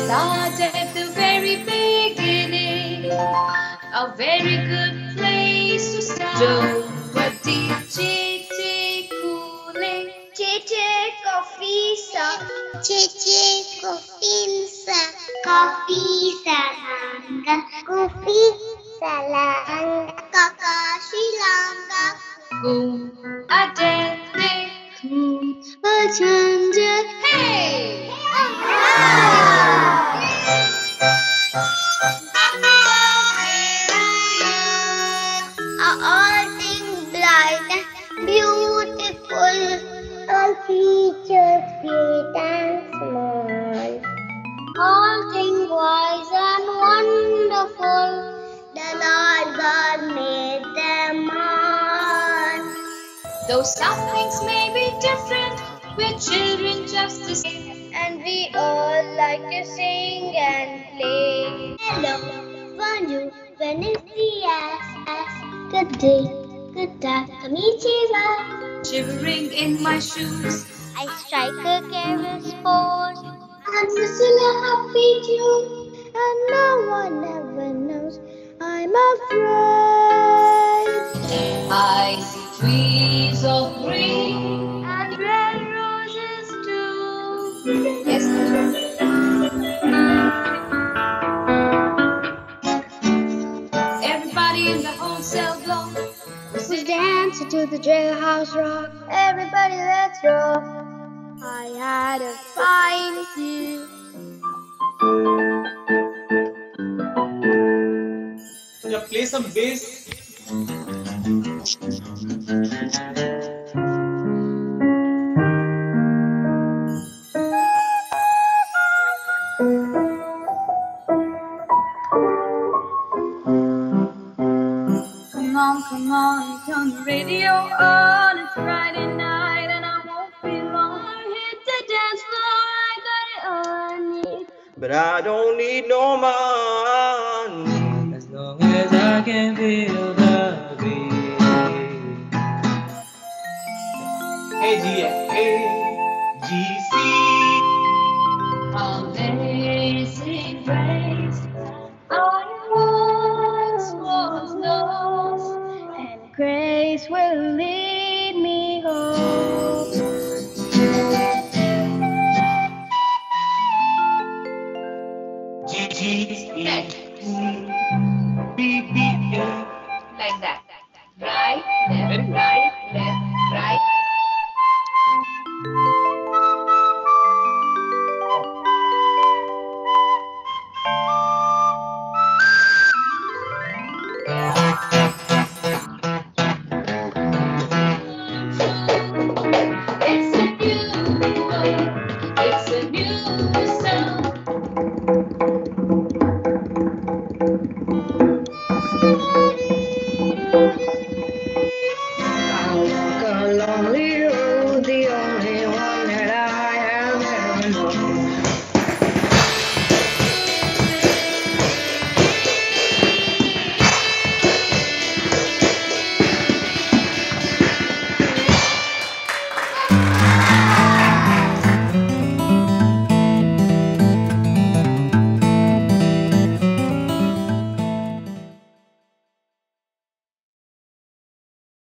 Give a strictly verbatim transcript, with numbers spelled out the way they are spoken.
start at the very beginning. A very good place to start. Dopati Chichi Kule. Chichi Coffee Sa. Chichi Coffee Sa. Coffee Salanga. Coffee Salanga. Kakashi Langa. Kum Adete. Kum Achanja. Hey! All things bright and beautiful, all creatures great and small, all things wise and wonderful, the Lord God made them all. Though some things may be different, we're children just the same, and we all like to sing and play. Hello, bonjour, buenos good day, good konnichiwa. Shivering in my shoes, I strike a careless pose and whistle a happy tune, and no one ever knows I'm afraid. I see trees of green And red roses too. Yes, everybody in the wholesale block was dancing to the jailhouse rock. Everybody, let's rock. I had a fine view. Yeah, play some bass. Come on, come on, turn the radio on. It's Friday night and I won't be long. Hit the dance floor, I got it all I need. But I don't need no money as long as I can feel the beat. A G F A G C. Amazing grace, I once was lost, And grace will lead me home. G G E.